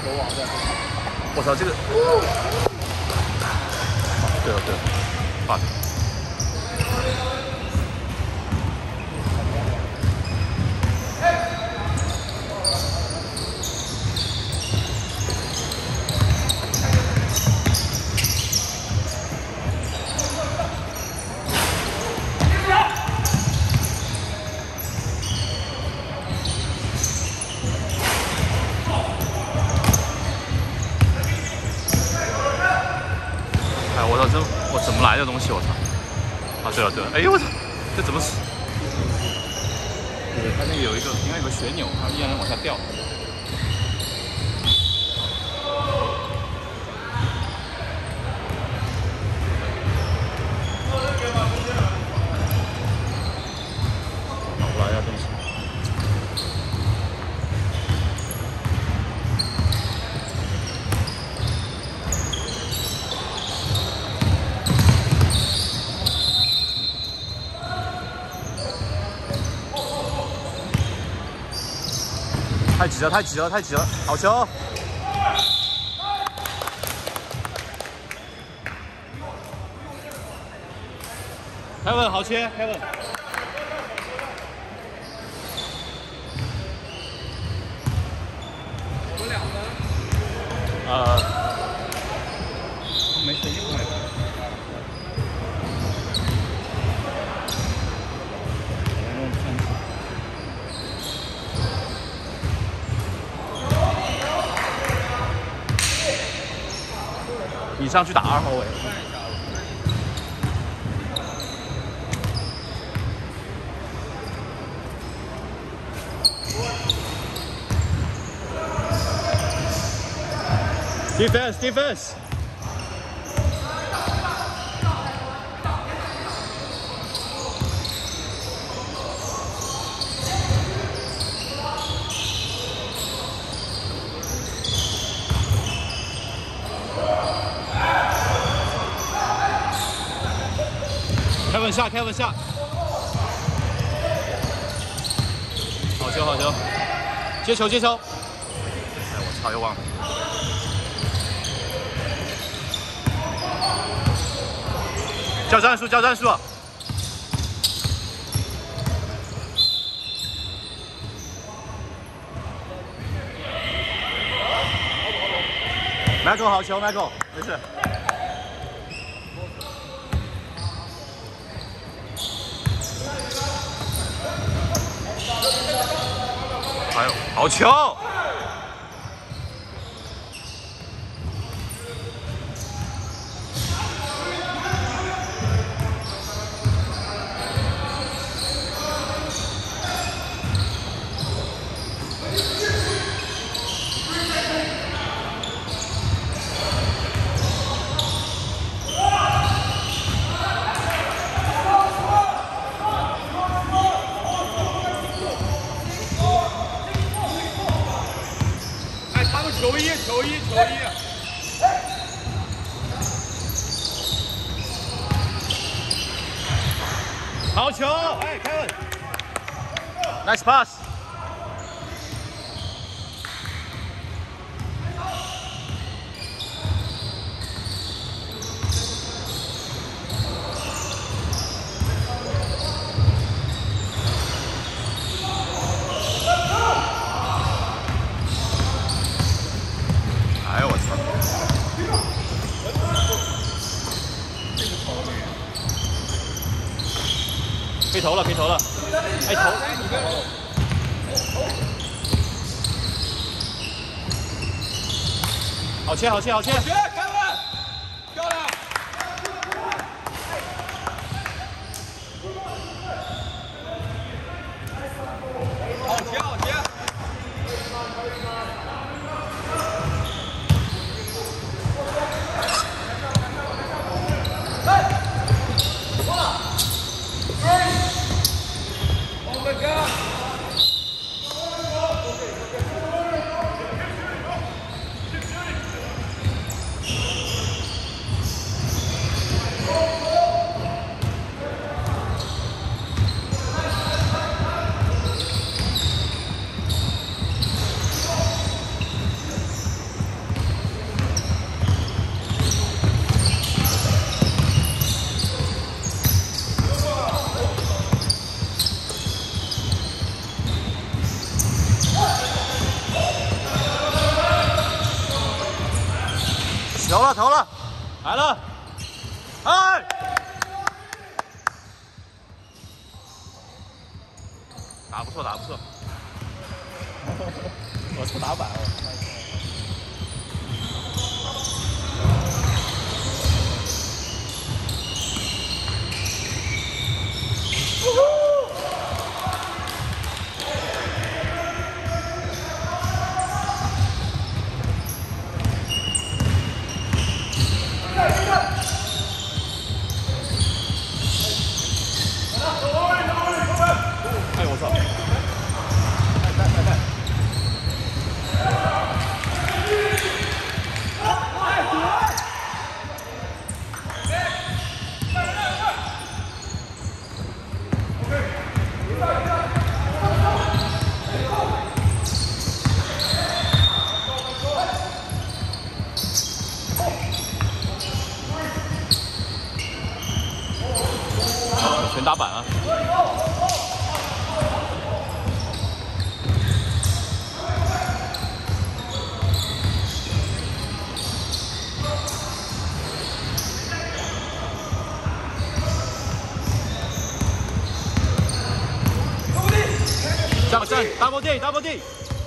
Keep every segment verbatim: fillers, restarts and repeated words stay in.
球王的。 我操，这个。对了对了 ，fuck。 我操，这我怎么来的东西？我操！啊，对了对了，哎呦我操，这怎么死？对，它那个有一个，应该有个旋钮，它依然能往下掉。找不来呀东西。 太挤了，太挤了，太挤了！好球！凯文，好切，凯文。 我两分。 呃， 没事，一分没分。 你上去打二号位。Defense, defense. 开稳下，开稳下。好球，好球！接球，接球！哎，我操，又忘了。叫战术，叫战术。Michael 好球 ，Michael 没事。 哎呦，好球！ 球衣，球衣，球衣。 好球！哎，凯文 ，nice pass。哎呦我操！可以投了，可以投了。哎，投！好切，好切，好切！ 切，开门！漂亮！好切，好切！ 好投了投了，来了，哎！打不错打不错，我操打板了。 哎我操！快快快快！全打板啊！ 站站 ，double D double D。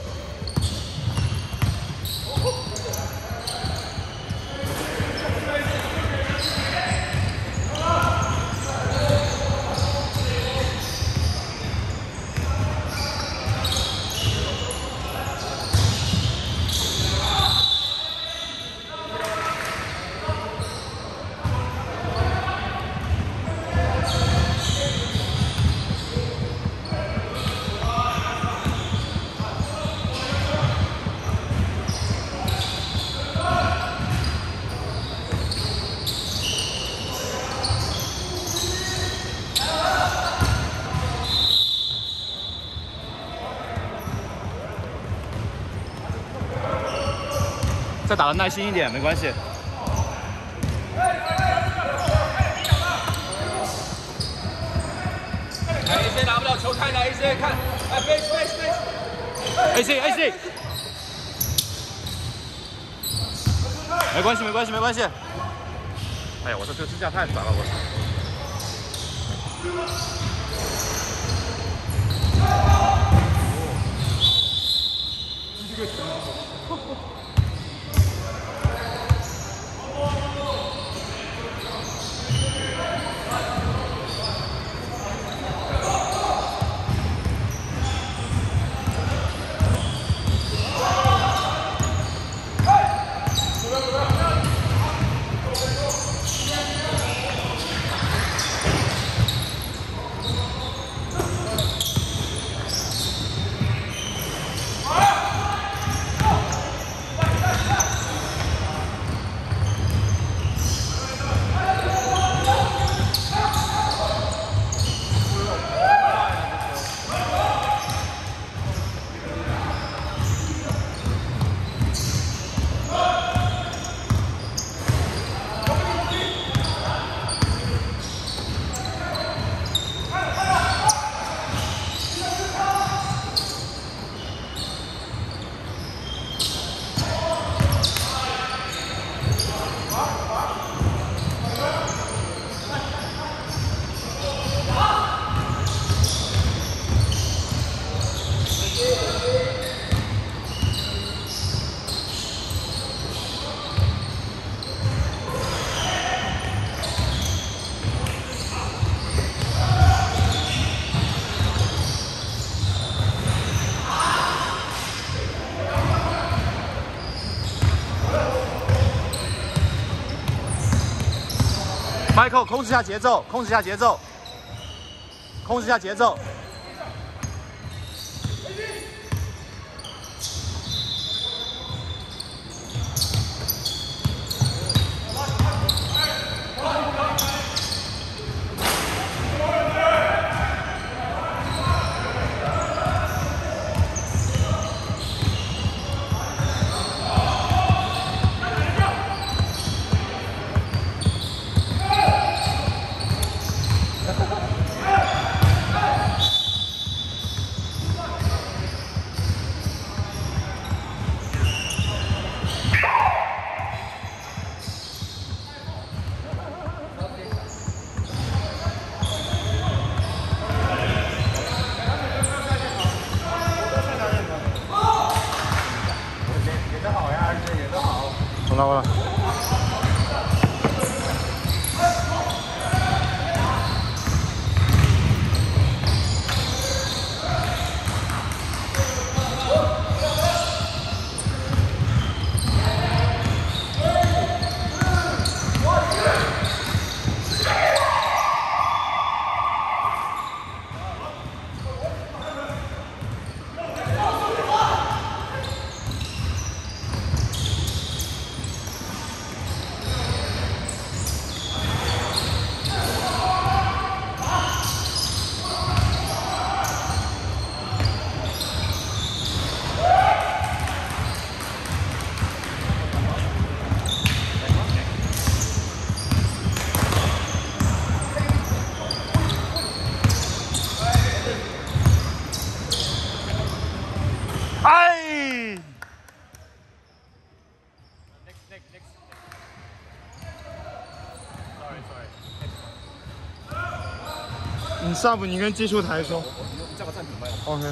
再打的耐心一点，没关系。 看 A C 拿不了球，看哪 A C 看，哎 ，base base base。A C A C。没关系没关系没关系。哎呀，我说这个支架太烦了，我操。 Michael， 控制下节奏，控制下节奏，控制下节奏。 得好呀，而且演得好。 好了好了。哎 ！Next, next, next. Sorry, sorry. 你上步你跟接球台说。 你叫个暂停吧。 OK。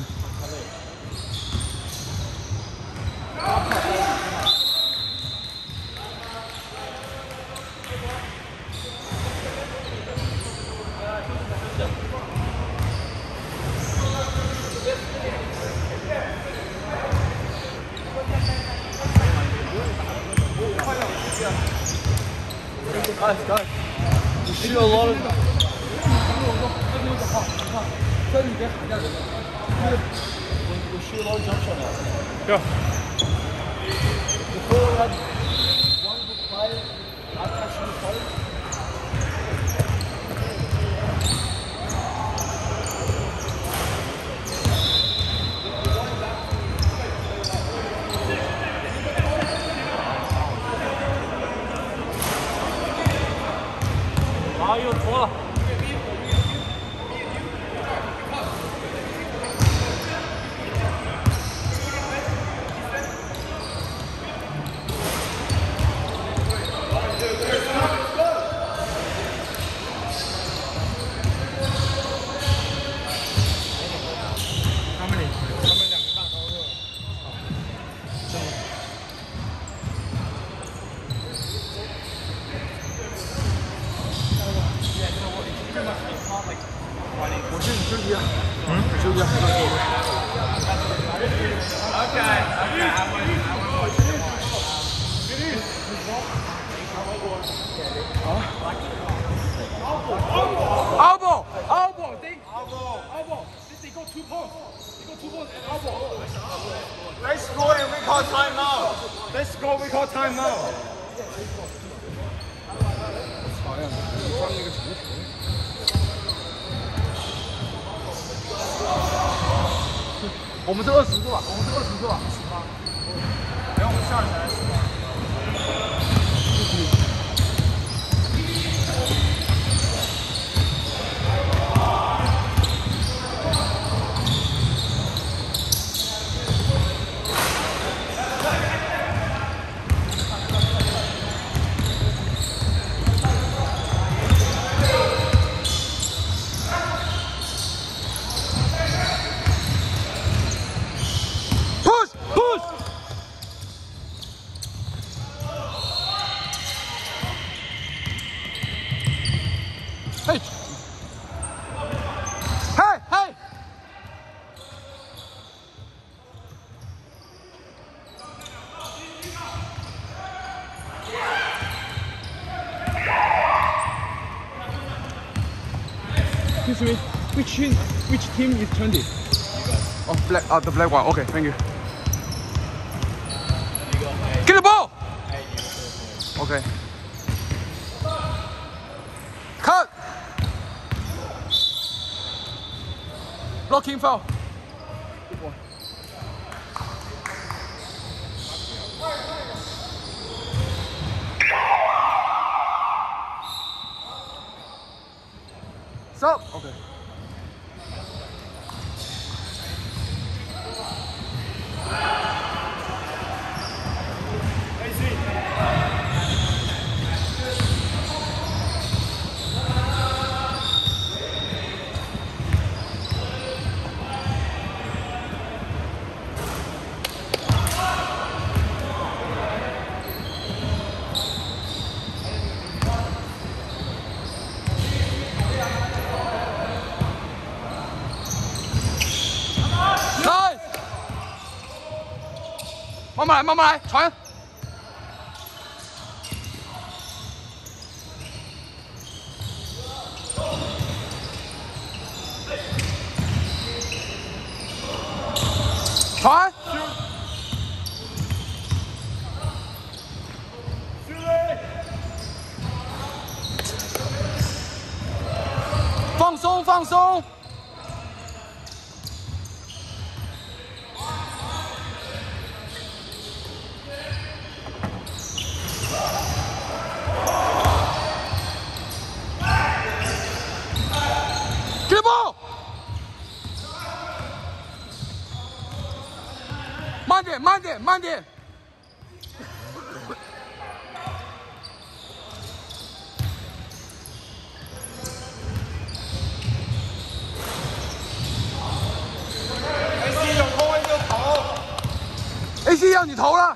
Guys, guys, you shoot a lot of. 这你别喊价人了。You shoot a lot of jump shot now. Go. Before we had one good play, I catching the play. Ah, 又脱了。他们俩，他们两个大高个。 我是你兄弟啊，嗯，兄弟啊。 Okay, okay, I want you, I want to watch Elbow, elbow, they, elbow, elbow. They got two points. They got two points and elbow. Let's score and we call timeout. Let's score, we call timeout. 好像装那个球球。我们是二十个吧？我们是二十个吧？十八。然后我们下来十八。 嘿，嘿，嘿。 Excuse me, which team, which team is twenty? Oh, black, uh, the black one. Okay, thank you. Get the ball. Okay. Cut. Blocking foul. Good boy. Stop. Okay. 慢慢来，慢慢来，传。传。放松，放松。 慢点，慢点，慢点。 A C 有空位就投 A C 要你投了。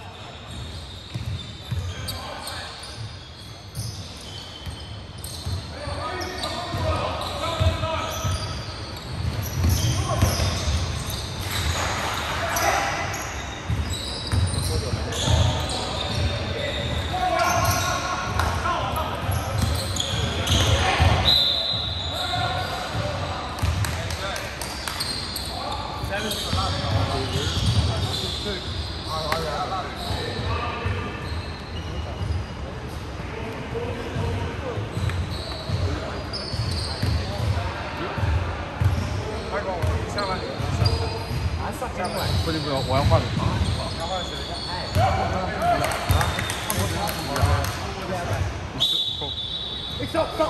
不行不行，我要换了。要换谁？哎，走走。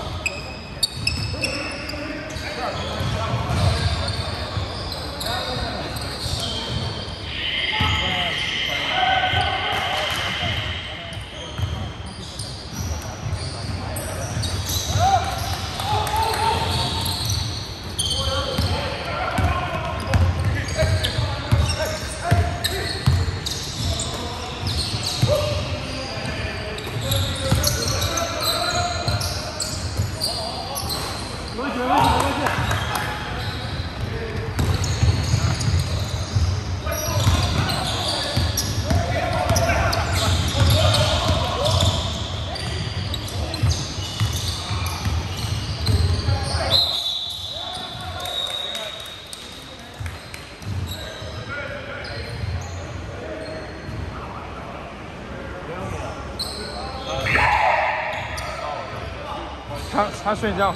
他他睡觉。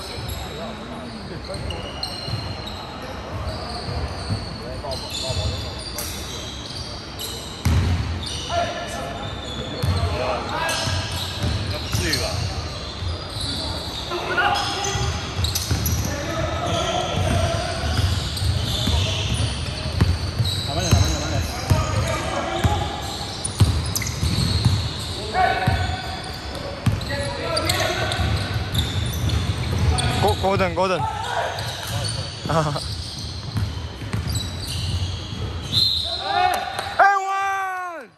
不至于吧？打慢点，打慢点，慢点。 Golden, golden. Everyone!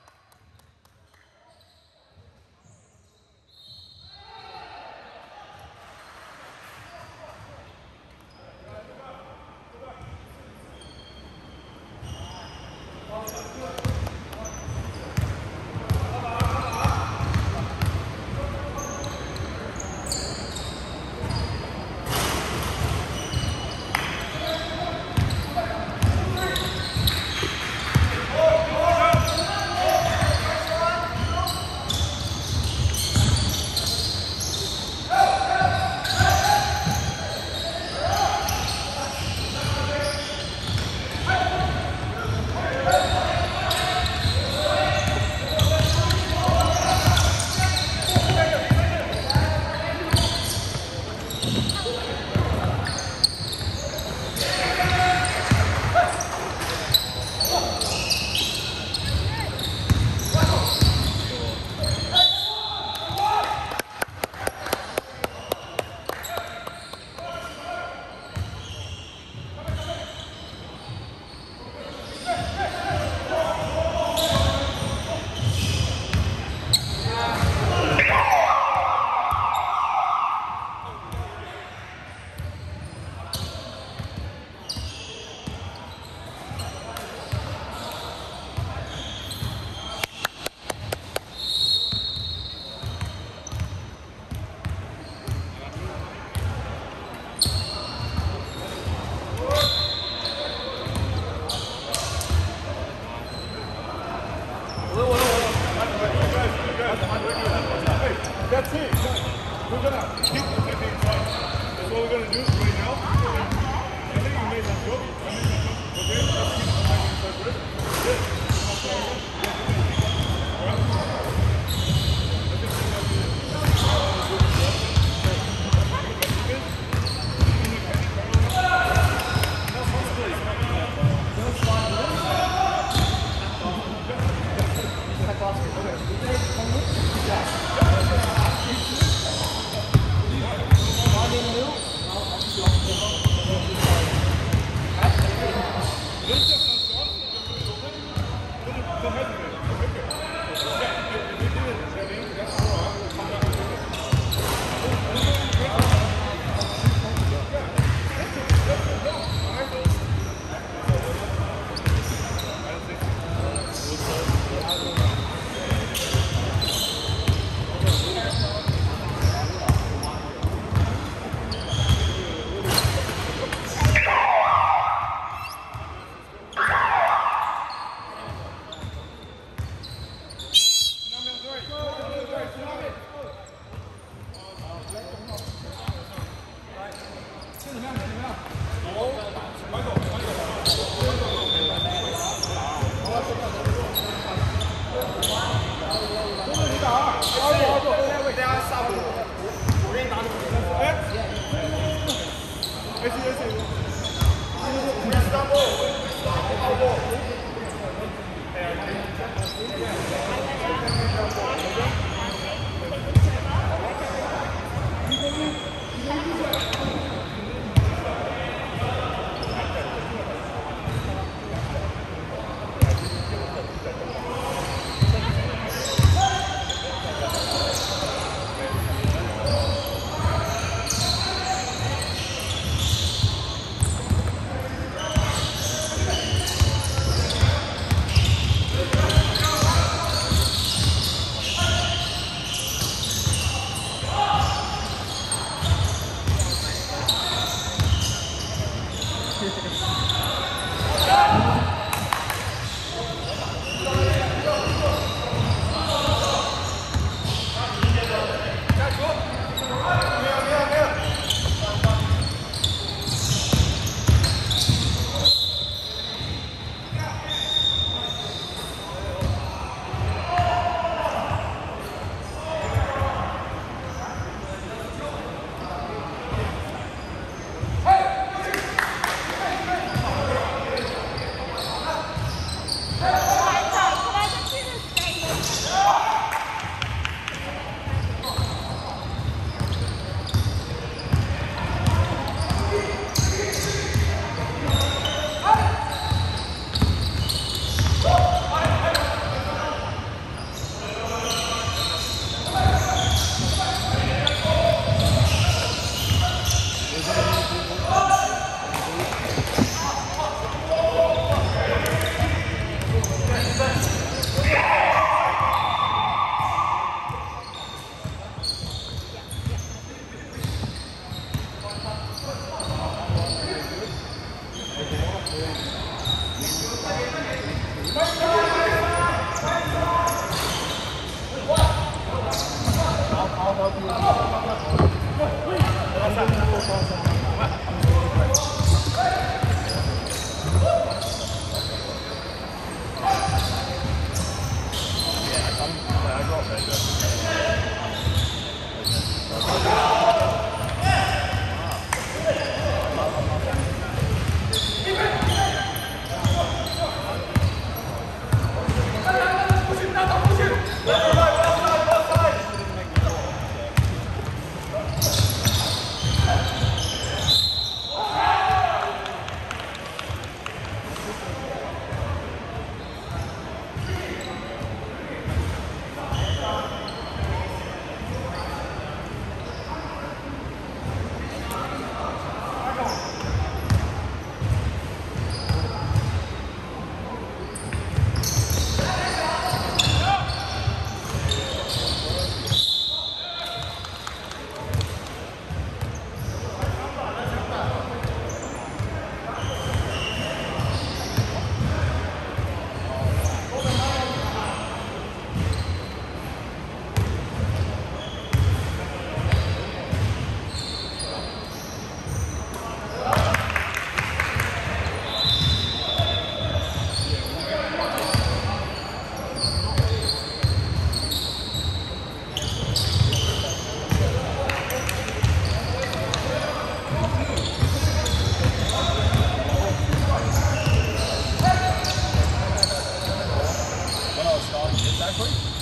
Thank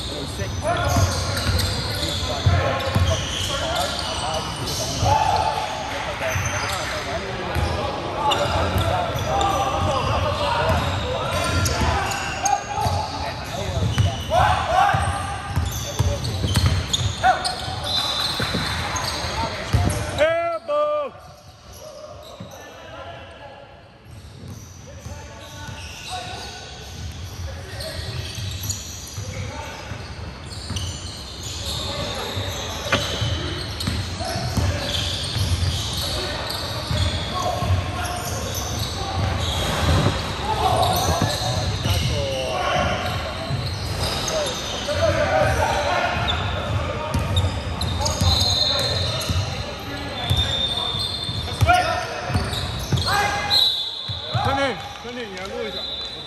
兄弟，你来录一下。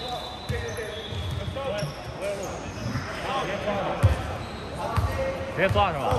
直接抓是吧？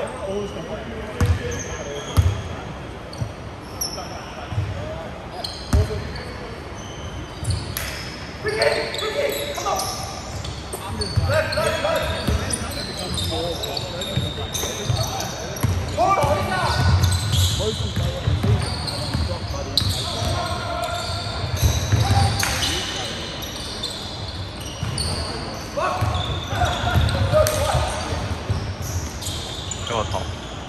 我操！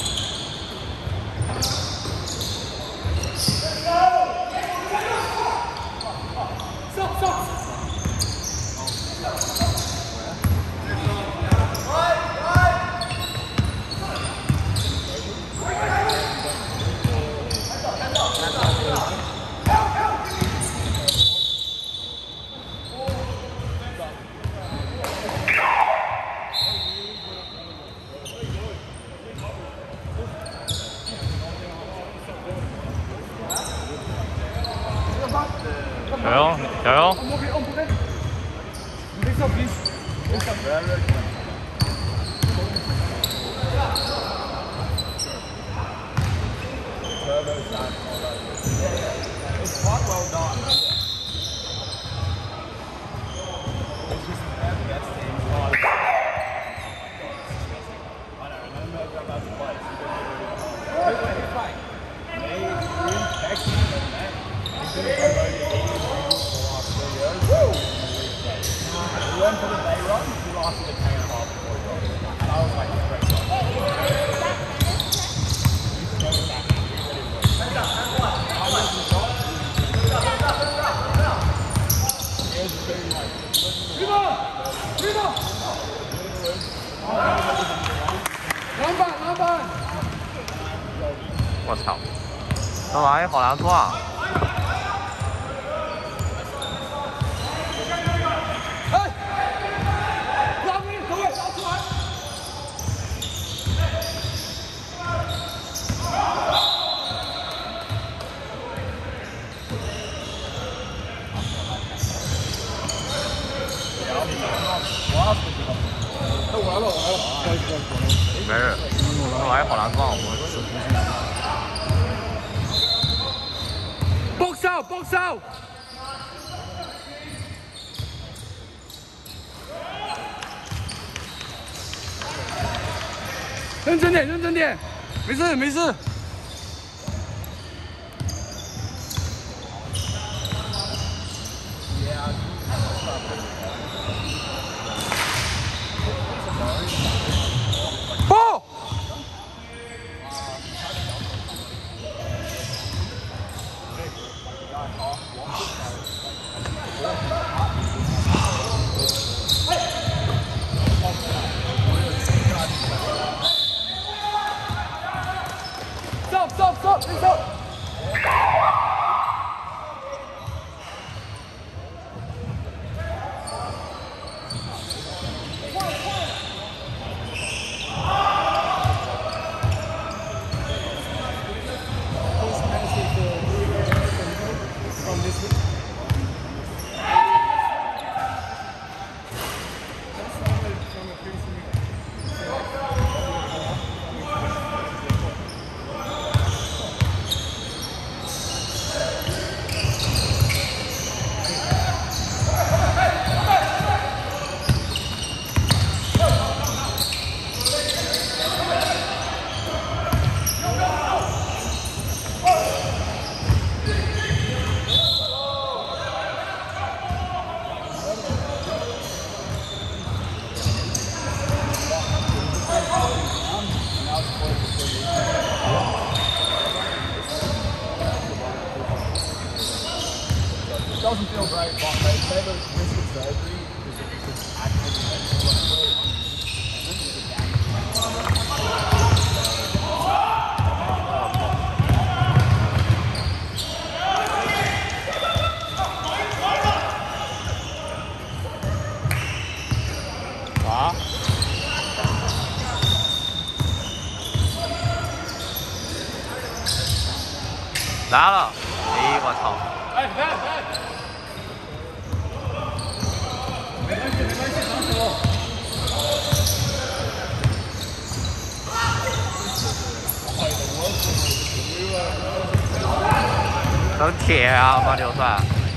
加油！加油！我操！这玩意好难做啊！ 哎，拉回，各位拉出来！哎，我来了，我来了，不好意思，不好意思。 没事，这玩意好难做，我吃不进。 Box out, box out！ 认真点，认真点，没事没事。Ball！ Stop, stop, stop, stop. right, but they say there's risk of surgery because it could actually 啊！来了！哎，我操！ 哎，来来。没关系，没关系，放手。 都铁啊，马流算。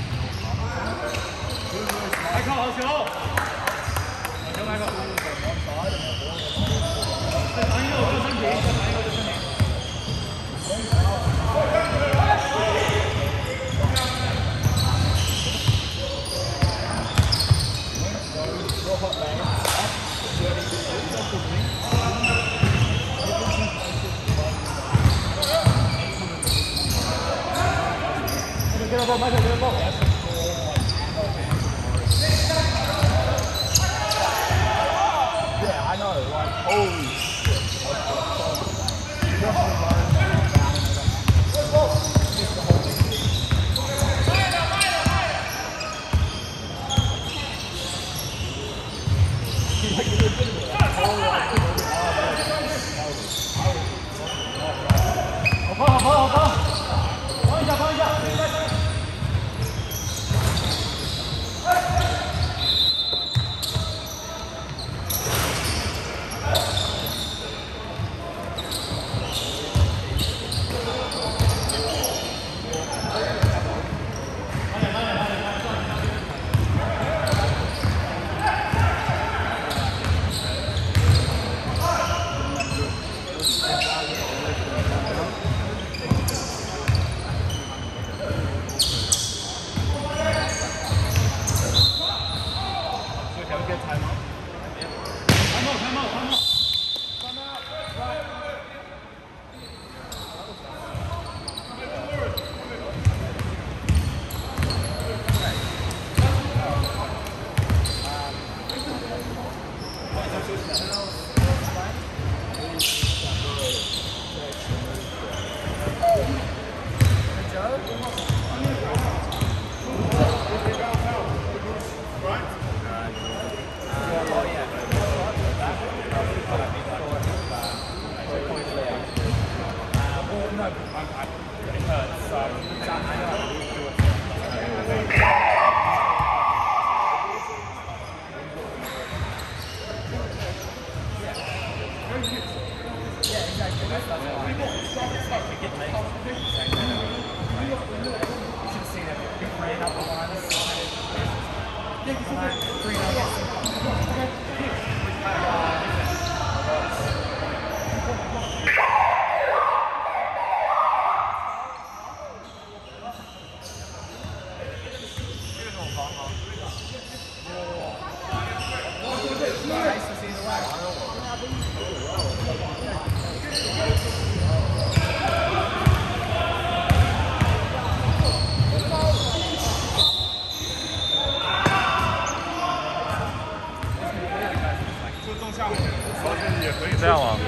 来看好球。好球，来个。再传一个，我就身体，再传一个就身体。Get up, Michael, get up. Yeah, I know. Like, holy shit. Hop, hop, hop, hop. 放一下，放一下。 这样吗？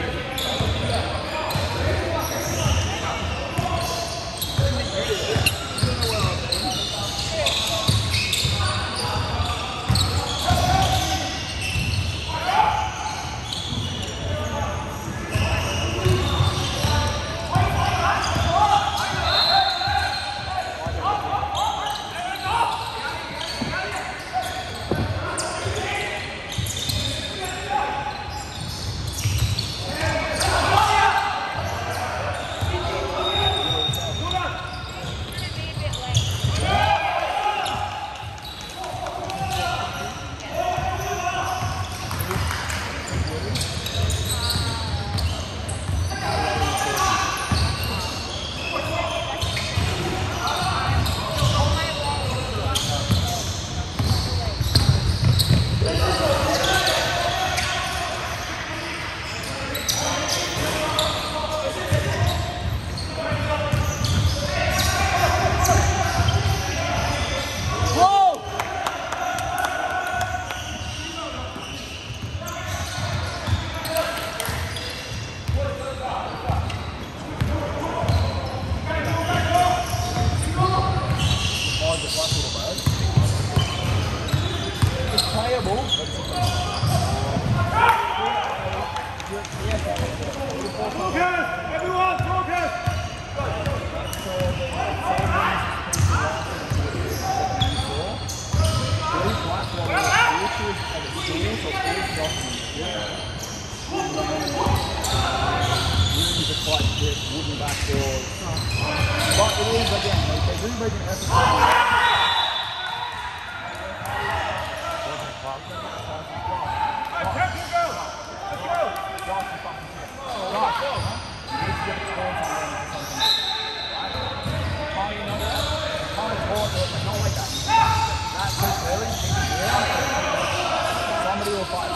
But it is again, like they do make an effort. Somebody will fight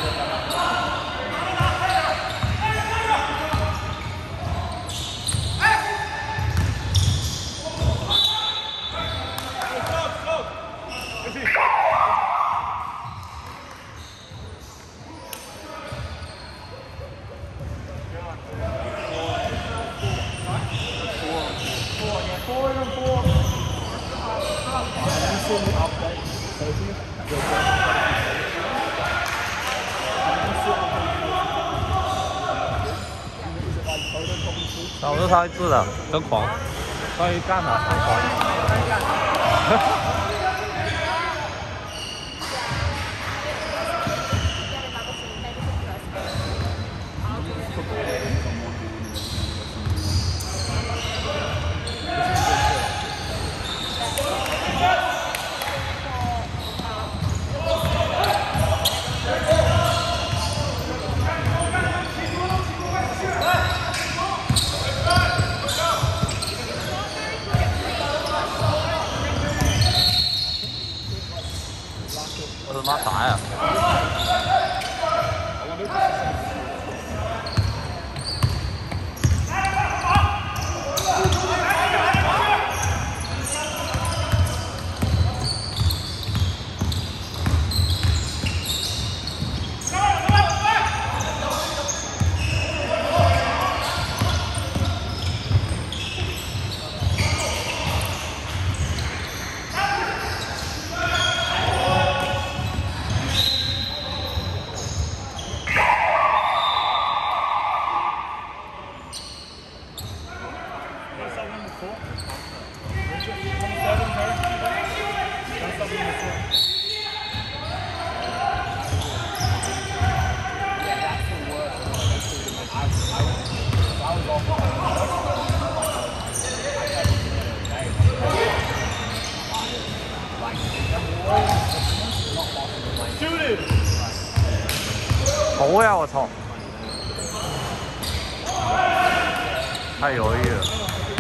差不多他一次的，真狂，他一干他，真狂。我他妈啥呀？头呀！我操！太犹豫了。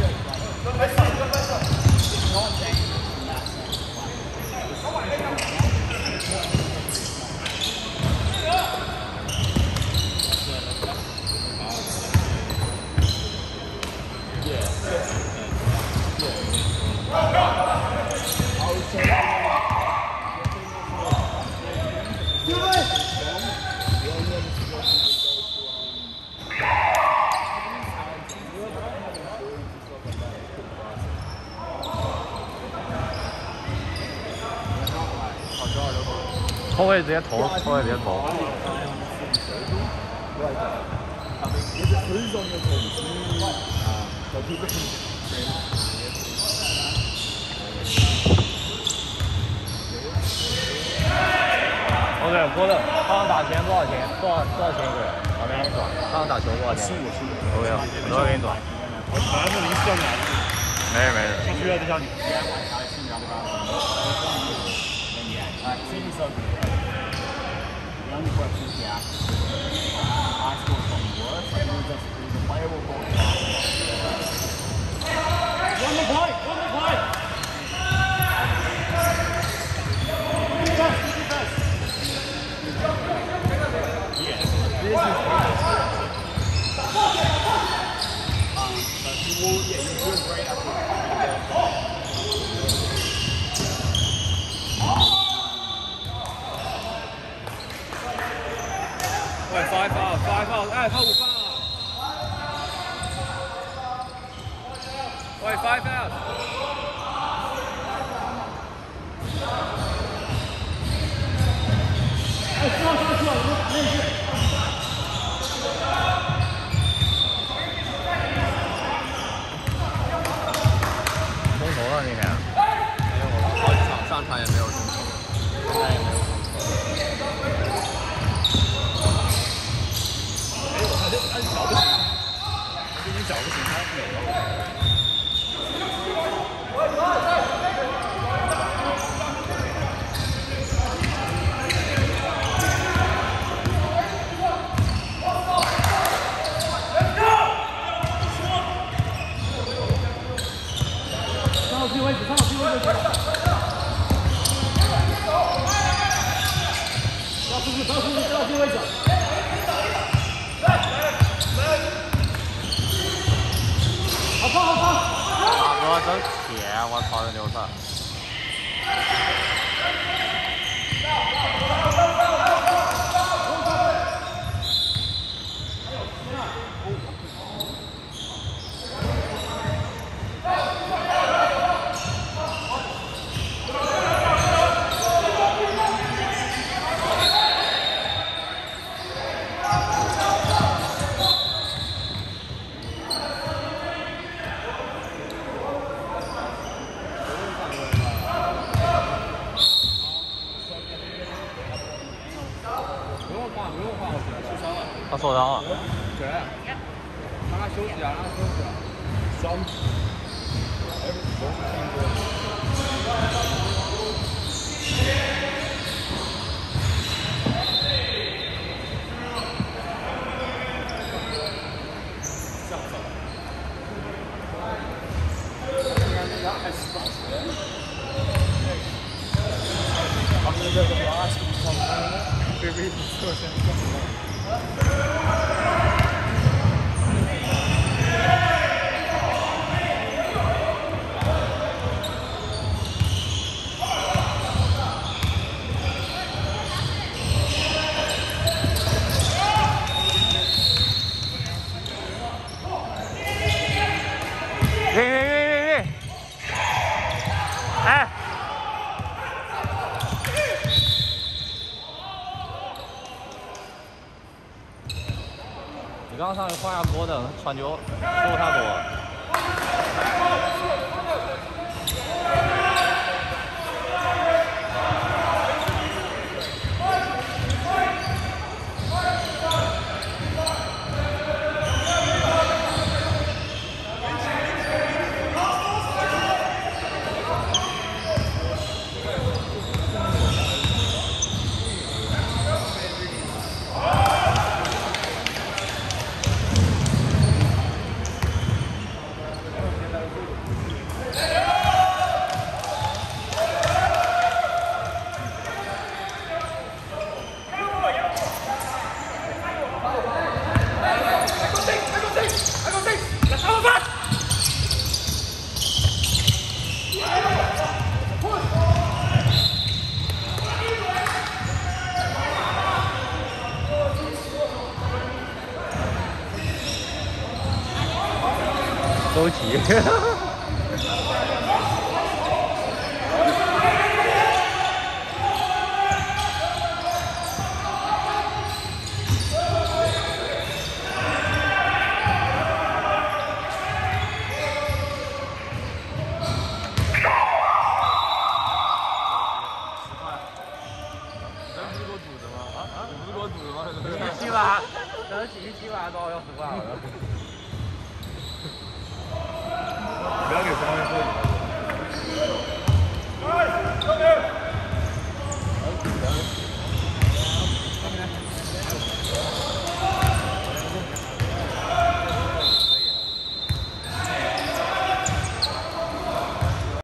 后卫直接投，后卫直接投。OK， 波特，他们打钱多少钱？多少多少钱一个人？我给你转。他们打球多少钱？十五，十五。OK， 我都给你转。 我反正是临时叫你来的。 没事没事。 必须要就叫你。 The only question is, yeah, I scored something worse. Like, it was just, it was a player will go to One more play! One more play! Yeah, this is um, but you will, yeah, you feel great after 喂，快跑，快跑，哎，跑五分啊！喂，five out。 哎，出来出来出来，我们中投了那天。没有了，好几场上场也没有中投，现在也没有中投。 哎，我看这按脚不行，这你脚不行，他有了。 挣钱，我操，这流程。他受伤了。 对，让他休息啊，让他休息啊。伤。 喂喂喂喂喂！哎！你刚刚上去换下锅的传球，失误太多了。周琦。七万，这是几七万多少要十万了。